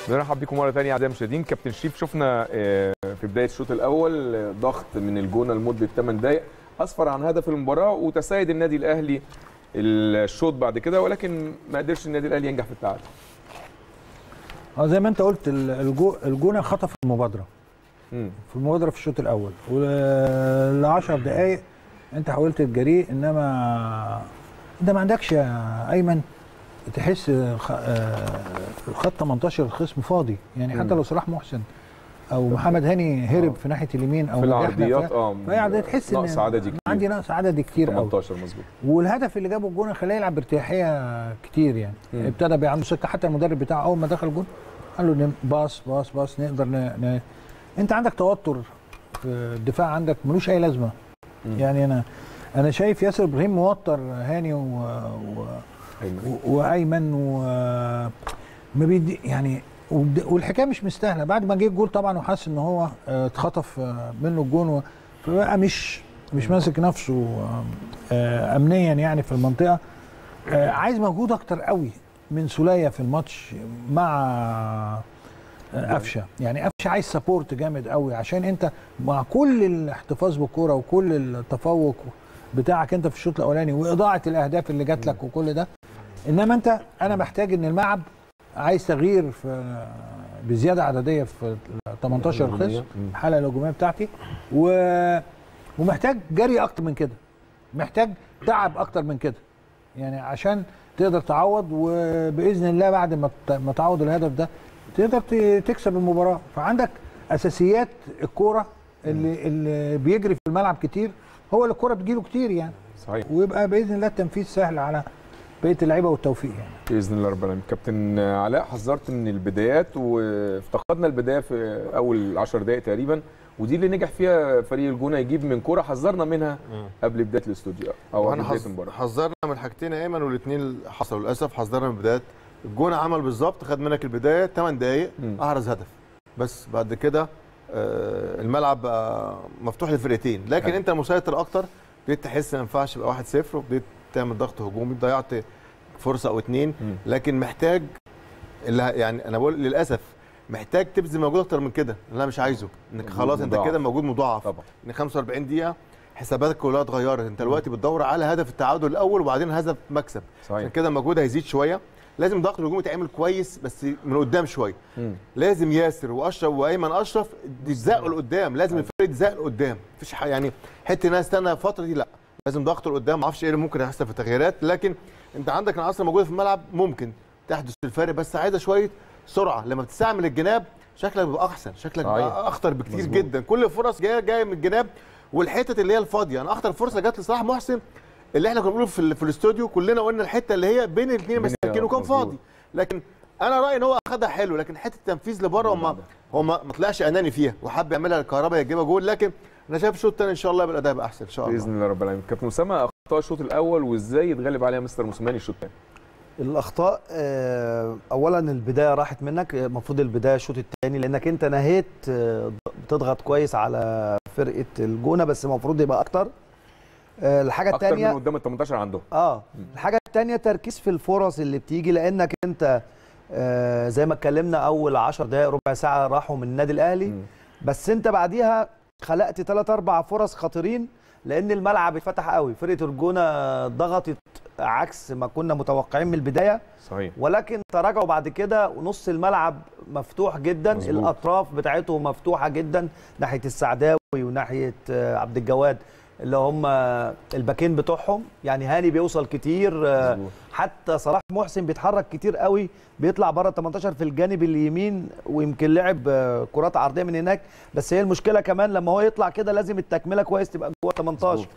بنرحب بكم مره ثانيه اعزائي المشاهدين. كابتن شريف، شفنا في بدايه الشوط الاول ضغط من الجونه لمده 8 دقائق اسفر عن هدف المباراه وتسيد النادي الاهلي الشوط بعد كده، ولكن ما قدرش النادي الاهلي ينجح في التعادل. زي ما انت قلت الجونه خطف المبادره في الشوط الاول، وال 10 دقائق انت حاولت تجريه، انما انت ما عندكش يا ايمن تحس خط 18 الخصم فاضي، يعني حتى لو صلاح محسن او محمد هاني هرب في ناحيه اليمين او في العرضيات فهي تحس ان نقص عددي كتير، عندي نقص عددي كتير قوي. 18 مظبوط. والهدف اللي جابه الجون خلاه يلعب بارتياحيه كتير، يعني ابتدى بقى عنده سكه. حتى المدرب بتاعه اول ما دخل الجون قال له باص باص باص نقدر انت عندك توتر في الدفاع، عندك ملوش اي لازمه. يعني انا شايف ياسر ابراهيم موتر هاني وايمن ما بيدي يعني، والحكايه مش مستاهله. بعد ما جه الجول طبعا وحس ان هو اتخطف منه الجون، فبقى مش ماسك نفسه امنيا يعني في المنطقه. عايز مجهود اكتر قوي من سولية في الماتش مع قفشه. يعني قفشه عايز سبورت جامد قوي، عشان انت مع كل الاحتفاظ بالكوره وكل التفوق بتاعك انت في الشوط الاولاني واضاعه الاهداف اللي جات لك وكل ده، انما انا محتاج ان الملعب عايز تغيير بزياده عدديه في 18 خصم الحاله الهجوميه بتاعتي، ومحتاج جري اكتر من كده، محتاج تعب اكتر من كده، يعني عشان تقدر تعوض. وباذن الله بعد ما تعوض الهدف ده تقدر تكسب المباراه. فعندك اساسيات الكوره اللي بيجري في الملعب كتير، هو اللي الكوره بتجيله كتير يعني. صحيح. ويبقى باذن الله التنفيذ سهل على بقيه اللعيبه والتوفيق يعني باذن الله رب العالمين. كابتن علاء، حذرت من البدايات وافتقدنا البدايه في اول 10 دقائق تقريبا، ودي اللي نجح فيها فريق الجونه يجيب من كوره حذرنا منها قبل بدايه الاستوديو او قبل بدايه المباراه. حذرنا من حاجتين يا ايمن، والاثنين حصلوا للاسف. حذرنا من البدايات. الجونه عمل بالظبط، خد منك البدايه 8 دقائق احرز هدف، بس بعد كده الملعب بقى مفتوح للفرقتين، لكن انت مسيطر اكتر. بديت تحس ما ينفعش يبقى 1-0 وبديت تعمل ضغط هجومي، ضيعت فرصه او اتنين، لكن محتاج يعني انا بقول للاسف محتاج تبذل مجهود اكتر من كده، اللي انا مش عايزه انك خلاص انت كده موجود مضاعف طبعا. ان 45 دقيقه حساباتك كلها اتغيرت، انت دلوقتي بتدور على هدف التعادل الاول وبعدين هدف مكسب، عشان كده المجهود هيزيد شويه. لازم الضغط الهجومي يتعمل كويس بس من قدام شويه. لازم ياسر واشرف وايمن اشرف يتزقوا لقدام، لازم الفريق يتزق لقدام، مفيش يعني حته ناس استنى الفتره دي، لا لازم ضغط لقدام. ما اعرفش ايه اللي ممكن يحصل في التغييرات، لكن انت عندك العناصر موجوده في الملعب ممكن تحدث الفارق، بس عايزه شويه سرعه. لما بتستعمل الجناب شكلك بيبقى احسن، شكلك بيبقى اخطر بكتير مزبوط. جدا. كل الفرص جايه من الجناب والحتت اللي هي الفاضيه. انا اخطر فرصه جت لصلاح محسن اللي احنا كنا بنقوله في الاستوديو كلنا، قلنا الحته اللي هي بين الاثنين مساكين وكان فاضي، لكن انا رايي ان هو اخدها حلو، لكن حته التنفيذ لبره هو ما طلعش اناني فيها وحب يعملها الكهرباء يجيبها جول. لكن انا شايف الشوط الثاني ان شاء الله يبقى الاداء يبقى احسن ان شاء الله باذن الله رب العالمين. كابتن اسامه، اخطاء الشوط الاول وازاي يتغلب عليها مستر موسيماني الشوط الثاني؟ الاخطاء اولا البدايه راحت منك، المفروض البدايه الشوط الثاني، لانك انت نهيت بتضغط كويس على فرقه الجونه، بس المفروض يبقى اكتر. الحاجه الثانيه اكتر من قدام ال 18 عندهم. الحاجه الثانيه تركيز في الفرص اللي بتيجي، لانك انت زي ما اتكلمنا اول 10 دقائق ربع ساعه راحوا من النادي الاهلي، بس انت بعديها خلقت 3-4 فرص خطيرين، لان الملعب اتفتح قوي. فرقه الجونه ضغطت عكس ما كنا متوقعين من البدايه، صحيح، ولكن تراجعوا بعد كده ونص الملعب مفتوح جدا، مزبوط. الاطراف بتاعتهم مفتوحه جدا ناحيه السعداوي وناحيه عبد الجواد اللي هم الباكين بتوعهم. يعني هاني بيوصل كتير، مزبوط. حتى صلاح محسن بيتحرك كتير قوي، بيطلع بره ال 18 في الجانب اليمين، ويمكن لعب كرات عرضيه من هناك. بس هي المشكله كمان لما هو يطلع كده لازم التكمله كويس تبقى جوه 18، مزبوط.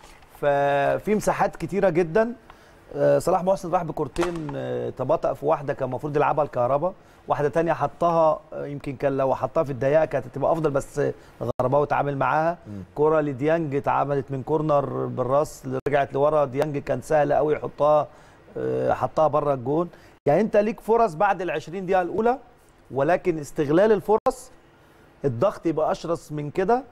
ففي مساحات كتيره جدا. صلاح محسن راح بكورتين، تباطأ في واحده كان المفروض يلعبها الكهرباء، واحده ثانيه حطها يمكن كان لو حطها في الضيقه كانت هتبقى افضل، بس غرباوي اتعامل معاها. كره لديانج اتعملت من كورنر بالراس رجعت لورا، ديانج كان سهل قوي يحطها، حطها بره الجون. يعني انت ليك فرص بعد ال 20 دقيقه الاولى، ولكن استغلال الفرص الضغط يبقى اشرس من كده،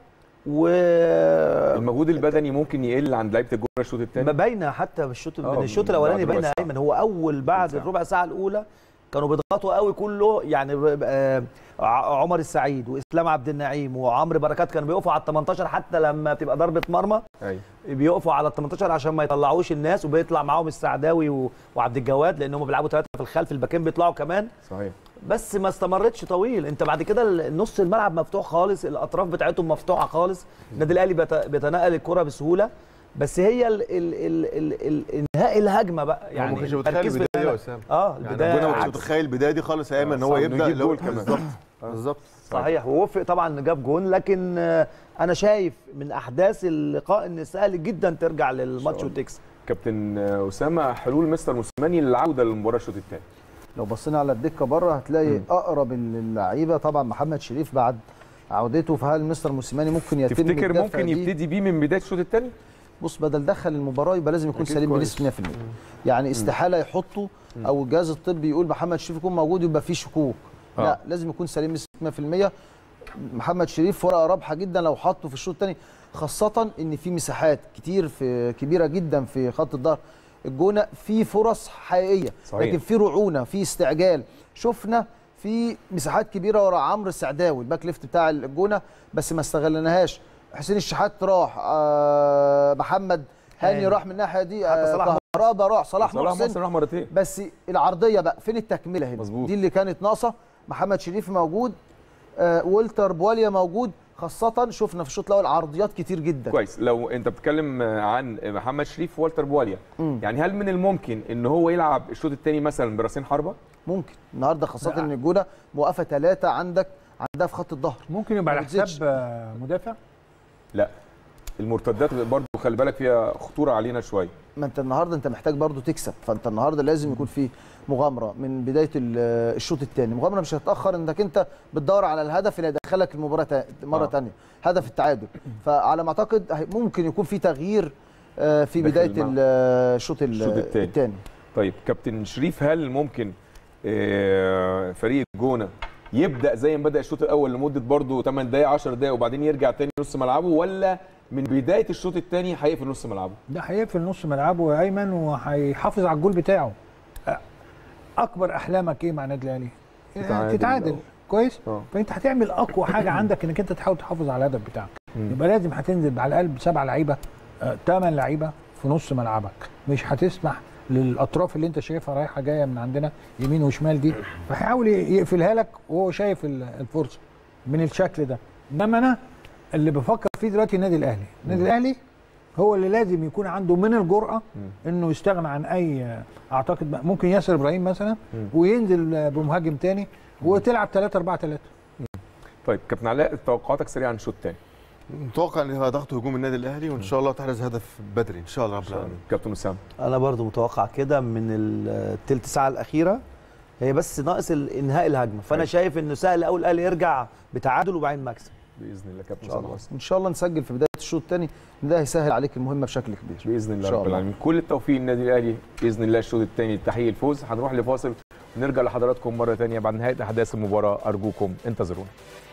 المجهود البدني ممكن يقل عند لعيبه الجونه الشوط الثاني. ما باينه حتى من الشوط الاولاني باينه ايمن. هو اول بعد الربع ساعه الاولى كانوا بيضغطوا قوي كله يعني. عمر السعيد واسلام عبد النعيم وعمرو بركات كانوا بيقفوا على ال 18 حتى لما بتبقى ضربه مرمى. ايوه بيقفوا على ال 18 عشان ما يطلعوش الناس، وبيطلع معاهم السعداوي وعبد الجواد لان هم بيلعبوا 3 في الخلف، الباكين بيطلعوا كمان. صحيح. بس ما استمرتش طويل. انت بعد كده نص الملعب مفتوح خالص، الاطراف بتاعتهم مفتوحه خالص. النادي الاهلي بيتنقل الكره بسهوله، بس هي انهاء الهجمه بقى يعني. ما كنتش متخيل البدايه يا اسامه. البدايه يعني ما كنتش متخيل البدايه دي خالص يا ايمن ان هو يبدا بالظبط. بالظبط صحيح. ووفق طبعا ان جاب جون، لكن انا شايف من احداث اللقاء ان سهل جدا ترجع للماتش وتكسب. كابتن اسامه، حلول مستر موسيماني للعوده للمباراه الشوط الثاني. لو بصينا على الدكه بره هتلاقي اقرب اللعيبه طبعا محمد شريف بعد عودته. فهل مستر موسيماني ممكن يتم تفتكر ممكن يبتدي بيه من بدايه الشوط الثاني؟ بص، بدل دخل المباراه يبقى لازم يكون سليم بنسبه 100%. يعني استحاله يحطه او الجهاز الطبي يقول محمد شريف يكون موجود يبقى فيه شكوك. لا، لازم يكون سليم بنسبه 100%. محمد شريف ورقه رابحه جدا لو حطه في الشوط الثاني، خاصه ان في مساحات كتير كبيره جدا في خط الظهر الجونه، في فرص حقيقيه. صحيح. لكن في رعونه، في استعجال. شفنا في مساحات كبيره ورا عمرو السعداوي الباك ليفت بتاع الجونه بس ما استغلناهاش. حسين الشحات راح، محمد هاني راح من الناحيه دي، كهربا راح، صلاح محسن راح مرتين. بس العرضيه بقى فين التكمله هنا؟ مظبوط. دي اللي كانت ناقصه. محمد شريف موجود، والتر بواليا موجود، خاصه شفنا في الشوط الاول عرضيات كتير جدا. كويس. لو انت بتتكلم عن محمد شريف ووالتر بواليا، يعني هل من الممكن ان هو يلعب الشوط الثاني مثلا براسين حربه؟ ممكن النهارده، خاصه ان الجونه موقفه 3 عندها في خط الظهر. ممكن يبقى على حساب مدافع؟ لا، المرتدات برضو خلي بالك فيها خطوره علينا شويه. ما انت النهارده انت محتاج برضو تكسب، فانت النهارده لازم يكون في مغامره من بدايه الشوط الثاني. مغامره مش هتاخر، انك انت بتدور على الهدف اللي هيدخلك المباراه مره ثانيه، هدف التعادل. فعلى ما اعتقد ممكن يكون في تغيير في بدايه الشوط الثاني. طيب كابتن شريف، هل ممكن فريق الجونه يبدا زي ما بدا الشوط الاول لمده برضو 8 دقائق 10 دقائق وبعدين يرجع تاني نص ملعبه، ولا من بدايه الشوط الثاني هيقفل نص ملعبه؟ ده هيقفل نص ملعبه يا ايمن، وهيحافظ على الجول بتاعه. اكبر احلامك ايه مع النادي الاهلي؟ تتعادل كويس. فانت هتعمل اقوى حاجه عندك انك انت تحاول تحافظ على الهدف بتاعك. يبقى لازم هتنزل على الاقل ب7 لعيبه 8 لعيبه في نص ملعبك. مش هتسمح للاطراف اللي انت شايفها رايحه جايه من عندنا يمين وشمال دي، فهيحاول يقفلها لك وهو شايف الفرصه من الشكل ده. انما انا اللي بفكر فيه دلوقتي النادي الاهلي. النادي الاهلي هو اللي لازم يكون عنده من الجرأه انه يستغنى عن اي، اعتقد ممكن ياسر ابراهيم مثلا وينزل بمهاجم تاني وتلعب 3-4-3. طيب كابتن علاء، توقعاتك سريعا عن الشوط الثاني؟ متوقع ان هو ضغط هجوم النادي الاهلي، وان شاء الله تحرز هدف بدري ان شاء الله رب العالمين. كابتن اسامه، انا برضو متوقع كده من الثلث ساعه الاخيره، هي بس ناقص انهاء الهجمه. فانا شايف انه سهل قوي الاهلي يرجع بتعادل وبعدين مكسب باذن الله. كابتن ان شاء الله نسجل في بدايه الشوط الثاني، ده هيسهل عليك المهمه بشكل كبير باذن الله رب العالمين. كل التوفيق للنادي الاهلي باذن الله. الشوط الثاني تحقيق الفوز. هنروح لفاصل ونرجع لحضراتكم مره ثانيه بعد نهايه احداث المباراه. ارجوكم انتظرونا.